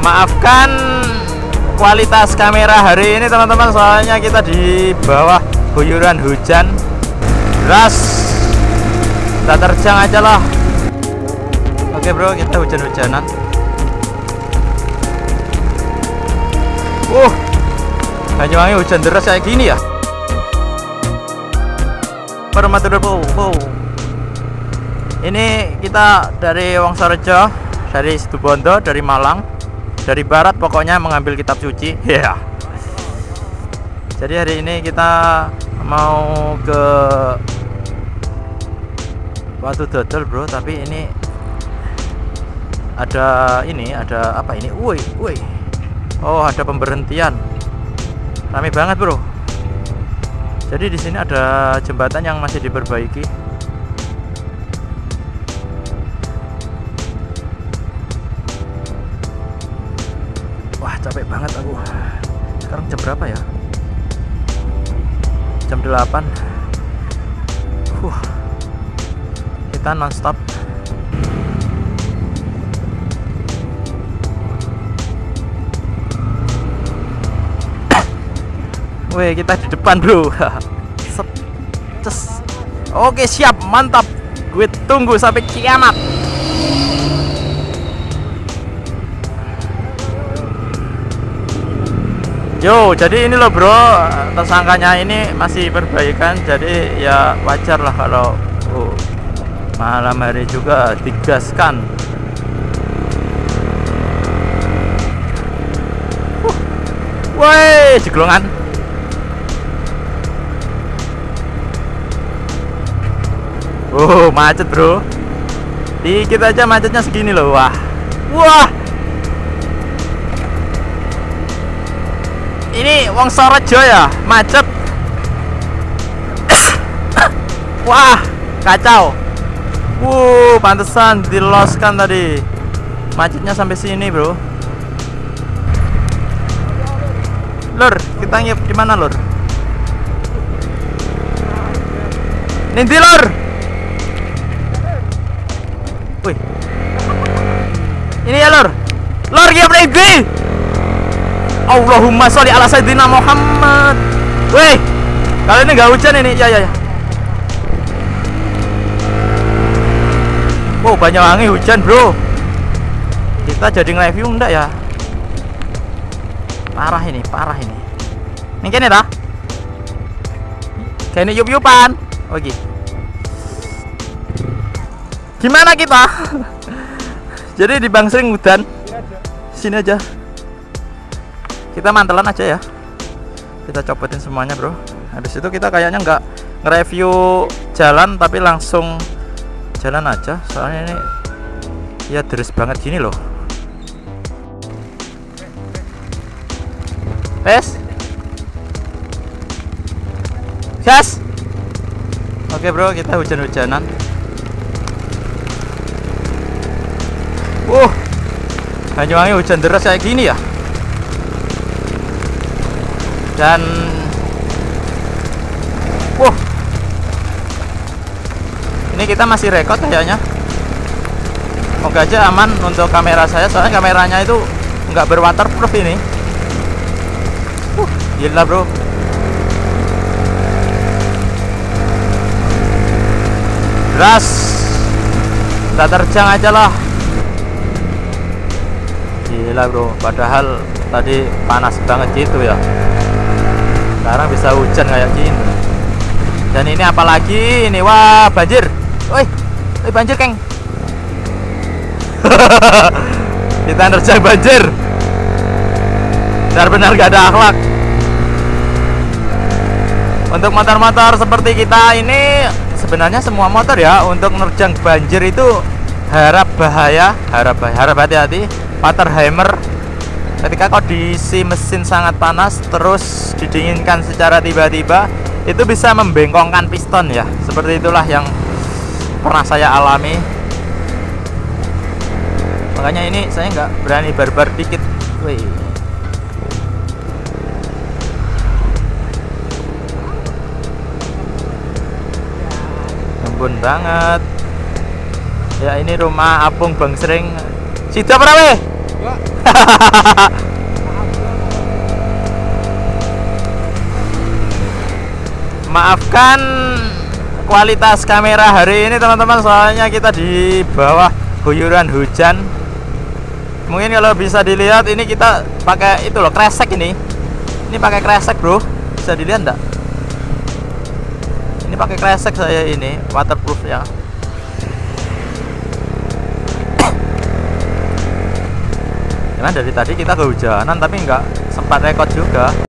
Maafkan kualitas kamera hari ini teman-teman, soalnya kita di bawah guyuran hujan deras. Kita terjang aja lah. Oke bro, kita hujan-hujanan. Banyuwangi hujan deras kayak gini ya. Ini kita dari Wongsorejo, dari Situbondo, dari Malang, dari barat pokoknya mengambil kitab suci. Ya. Yeah. Jadi hari ini kita mau ke Watu Dodol bro, tapi ini ada apa ini? Woi. Oh, ada pemberhentian. Rame banget bro. Jadi di sini ada jembatan yang masih diperbaiki. Wah, capek banget aku. Sekarang jam berapa ya? Jam 8. Kita nonstop. Weh, kita di depan bro. Oke, siap, mantap. Gue tunggu sampai kiamat. Yo, jadi ini loh bro, tersangkanya ini masih perbaikan, jadi ya wajar lah kalau malam hari juga digaskan. Woi, jeglongan. Macet bro. Dikit aja macetnya segini loh. Wah. Ini Wongsorejo ya, macet. Wah, kacau. Pantesan diloskan tadi. Macetnya sampai sini bro. Lur, kita ngiep di mana lur? Nanti lur. Wih, ini ya lor ya baby. Allahumma sholli ala sayyidina Muhammad. Wih, kali ini nggak hujan ini. Ya. Banyuwangi hujan bro. Kita jadi nge-review enggak ya? Parah ini. Ini kene dah. Kene yup-yupan. Oke. Gimana kita? Jadi di Bangsering hujan. Sini aja. Kita mantelan aja ya. Kita copotin semuanya bro. Habis itu kita kayaknya nggak nge-review jalan, tapi langsung jalan aja. Soalnya ini ya deres banget gini loh. Gas. Oke bro, kita hujan-hujanan. Banyuwangi hujan deras kayak gini ya. Dan ini kita masih rekod kayaknya. Semoga aja aman untuk kamera saya, soalnya kameranya itu nggak berwaterproof ini. Gila bro. Deras. Kita terjang aja lah. Gila bro, padahal tadi panas banget gitu ya. Sekarang bisa hujan kayak gini. Dan ini apalagi ini, wah banjir. Woi banjir keng. Kita nerjang banjir. Benar-benar gak ada akhlak. Untuk motor-motor seperti kita ini, sebenarnya semua motor ya, untuk nerjang banjir itu harap hati-hati. Waterhammer ketika kondisi mesin sangat panas terus didinginkan secara tiba-tiba, itu bisa membengkongkan piston ya. Seperti itulah yang pernah saya alami. Makanya ini saya nggak berani barbar dikit. Wih. Ampun banget. Ya ini rumah Apung Bangsering. Siapa berapa? Maafkan kualitas kamera hari ini teman-teman, soalnya kita di bawah guyuran hujan. Mungkin kalau bisa dilihat ini kita pakai itu loh, kresek ini. Ini pakai kresek bro, bisa dilihat enggak? Ini pakai kresek saya ini, waterproof ya. Karena dari tadi kita kehujanan tapi nggak sempat rekod juga.